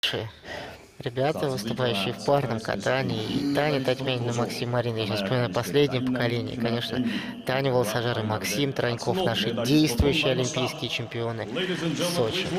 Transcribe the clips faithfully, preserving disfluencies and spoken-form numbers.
Ребята, выступающие в парном катании, и Таня Татьмянина, Максим Марин, я сейчас вспоминаю последнее поколение, конечно, Таня Волосожар и Максим Троньков, наши действующие олимпийские чемпионы Сочи.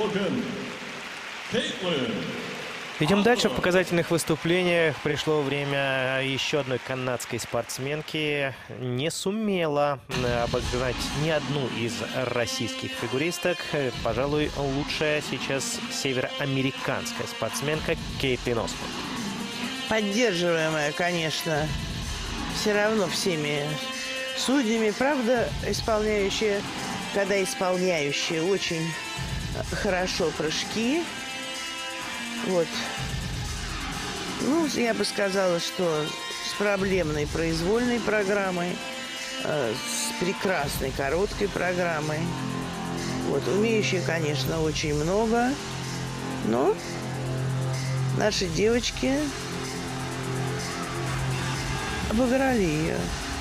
Идем дальше. В показательных выступлениях пришло время еще одной канадской спортсменки. Не сумела обогнать ни одну из российских фигуристок. Пожалуй, лучшая сейчас североамериканская спортсменка Кейтлин Осмонд. Поддерживаемая, конечно, все равно всеми судьями. Правда, исполняющая, когда исполняющая очень хорошо прыжки. Вот. Ну, я бы сказала, что с проблемной произвольной программой, э, с прекрасной короткой программой. Вот. Умеющих, конечно, очень много. Но наши девочки обыграли ее.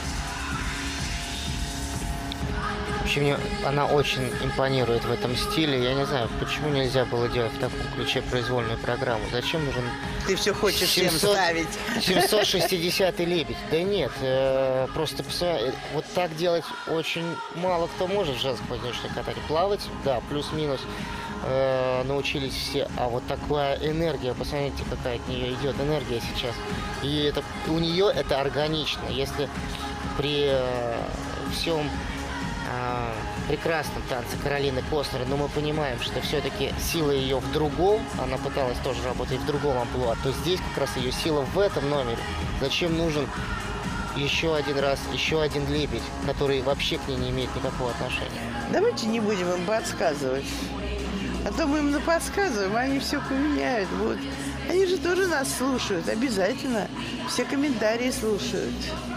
Вообще, мне она очень импонирует в этом стиле. Я не знаю, почему нельзя было делать в таком ключе произвольную программу. Зачем нужен... Ты все хочешь всем ставить. семьсот шестидесятый лебедь. Да нет, э, просто посмотри, вот так делать очень мало кто может в женском воздушном катании. Плавать, да, плюс-минус э, научились все. А вот такая энергия, посмотрите, какая от нее идет энергия сейчас. И это, у нее это органично. Если при э, всем прекрасном танце Каролины Костнер, но мы понимаем, что все-таки сила ее в другом, она пыталась тоже работать в другом амплуа, то здесь как раз ее сила в этом номере. Зачем нужен еще один раз, еще один лебедь, который вообще к ней не имеет никакого отношения? Давайте не будем им подсказывать. А то мы им наподсказываем, а они все поменяют. Вот. Они же тоже нас слушают, обязательно. Все комментарии слушают.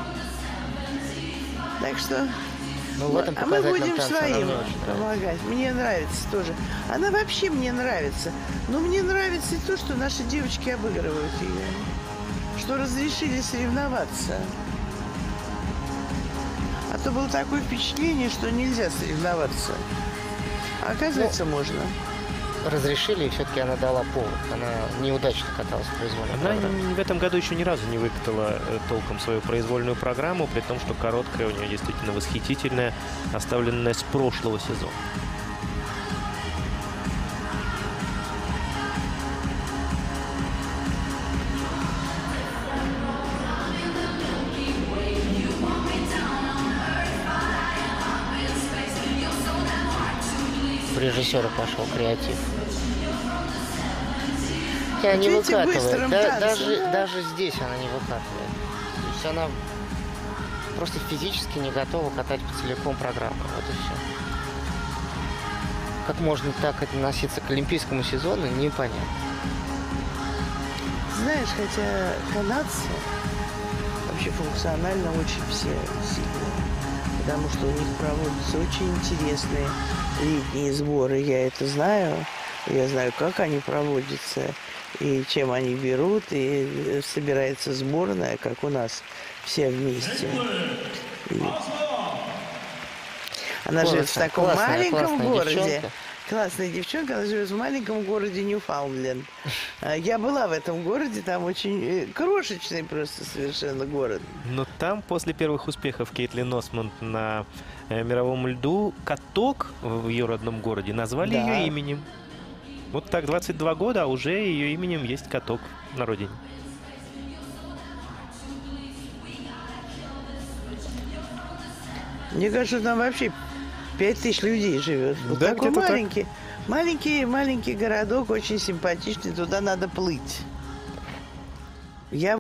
Так что... Ну, в этом а мы будем своим помогать. Мне нравится тоже. Она вообще мне нравится. Но мне нравится и то, что наши девочки обыгрывают ее. Что разрешили соревноваться. А то было такое впечатление, что нельзя соревноваться. А оказывается, ну, можно. Разрешили, и все-таки она дала повод. Она неудачно каталась в произвольной Она программе. в этом году еще ни разу не выкатала толком свою произвольную программу, при том, что короткая у нее действительно восхитительная, оставленная с прошлого сезона. Режиссера пошел креатив. Она не выкатывает. Да, даже, да. даже здесь она не выкатывает. То есть она просто физически не готова катать целиком программу. Вот и все. Как можно так относиться к олимпийскому сезону, непонятно. Знаешь, хотя канадцы вообще функционально очень все сильные. Потому что у них проводятся очень интересные летние сборы. Я это знаю. Я знаю, как они проводятся и чем они берут. И собирается сборная, как у нас, все вместе. И... Она Классно, живет в таком классная, маленьком классная городе. Девчонка. Классная девчонка, она живет в маленьком городе Ньюфаундленд. Я была в этом городе, там очень крошечный просто совершенно город. Но там после первых успехов Кейтлин Осмонд на э, мировом льду каток в ее родном городе назвали Да. ее именем. Вот так, двадцать два года, а уже ее именем есть каток на родине. Мне кажется, там вообще пять тысяч людей живет. Вот Да, такой где-то маленький, маленький, маленький городок, очень симпатичный, туда надо плыть. Я